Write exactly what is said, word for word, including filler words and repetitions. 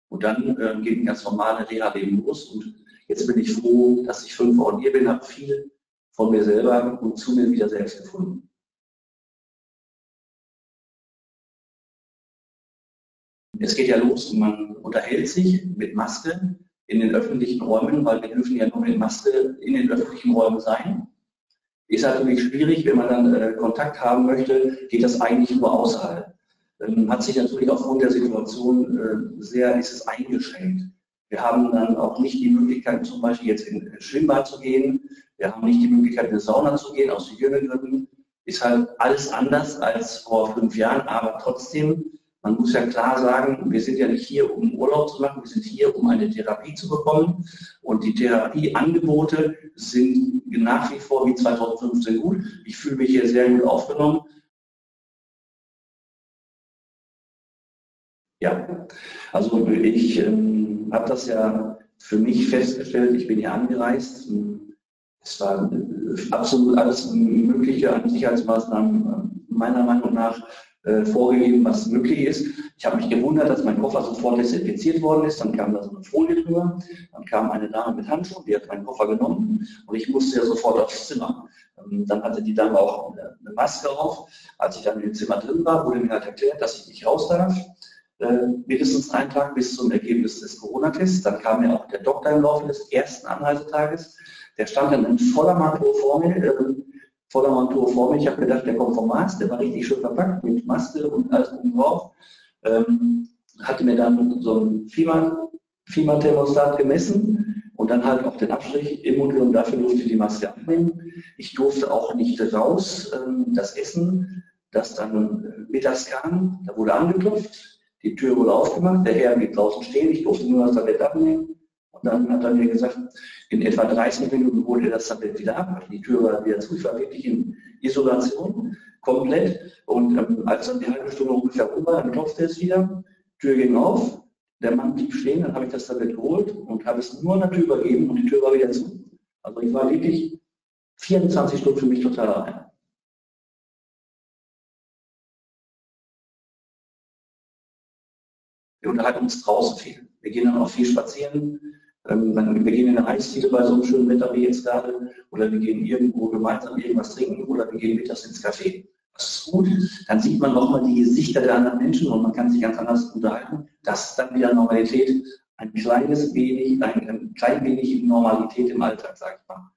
Und dann äh, geht ein ganz normales Reha-Leben los. Und jetzt bin ich froh, dass ich fünf Wochen hier bin, habe viel von mir selber und zu mir wieder selbst gefunden. Es geht ja los und man unterhält sich mit Maske in den öffentlichen Räumen, weil wir dürfen ja nur mit Maske in den öffentlichen Räumen sein. Ist natürlich schwierig, wenn man dann äh, Kontakt haben möchte, geht das eigentlich nur außerhalb. Ähm, hat sich natürlich aufgrund der Situation äh, sehr, ist es eingeschränkt. Wir haben dann auch nicht die Möglichkeit, zum Beispiel jetzt in ein Schwimmbad zu gehen. Wir haben nicht die Möglichkeit, in eine Sauna zu gehen, aus Hygienegründen. Ist halt alles anders als vor fünf Jahren, aber trotzdem, man muss ja klar sagen, wir sind ja nicht hier, um Urlaub zu machen, wir sind hier, um eine Therapie zu bekommen. Und die Therapieangebote sind nach wie vor wie zweitausendfünfzehn gut. Ich fühle mich hier sehr gut aufgenommen. Ja, also ich ähm, habe das ja für mich festgestellt, ich bin hier angereist. Es war äh, absolut alles Mögliche an Sicherheitsmaßnahmen meiner Meinung nach äh, vorgegeben, was möglich ist. Ich habe mich gewundert, dass mein Koffer sofort desinfiziert worden ist. Dann kam da so eine Folie drüber. Dann kam eine Dame mit Handschuhen, die hat meinen Koffer genommen und ich musste ja sofort aufs Zimmer. Ähm, dann hatte die Dame auch eine, eine Maske auf. Als ich dann im Zimmer drin war, wurde mir halt erklärt, dass ich nicht raus darf. Äh, mindestens einen Tag bis zum Ergebnis des Corona-Tests. Dann kam ja auch der Doktor im Laufe des ersten Anreisetages. Der stand dann in voller Mantur vor mir. Äh, voller Mantur vor mir. Ich habe gedacht, der kommt vom Arzt. Der war richtig schön verpackt mit Maske und alles oben drauf. Ähm, hatte mir dann so ein Fieberthermostat gemessen und dann halt auch den Abstrich im Mund und dafür durfte ich die Maske abnehmen. Ich durfte auch nicht raus. Ähm, das Essen, das dann mittags kam, da wurde angeklopft. Die Tür wurde aufgemacht, der Herr blieb draußen stehen, ich durfte nur das Tablett abnehmen. Und dann hat er mir gesagt, in etwa dreißig Minuten holte er das Tablett wieder ab. Die Tür war wieder zu, ich war wirklich in Isolation, komplett. Und ähm, als dann die halbe Stunde ungefähr rum war, dann klopfte es wieder, Tür ging auf, der Mann blieb stehen, dann habe ich das Tablett geholt und habe es nur an der Tür übergeben und die Tür war wieder zu. Also ich war wirklich vierundzwanzig Stunden für mich total allein. Wir unterhalten uns draußen viel. Wir gehen dann auch viel spazieren. Ähm, wir gehen in eine Eisdiele bei so einem schönen Wetter wie jetzt gerade. Oder wir gehen irgendwo gemeinsam irgendwas trinken. Oder wir gehen mittags ins Café. Das ist gut. Dann sieht man nochmal die Gesichter der anderen Menschen und man kann sich ganz anders unterhalten. Das ist dann wieder Normalität. Ein kleines wenig, ein, ein klein wenig Normalität im Alltag, sage ich mal.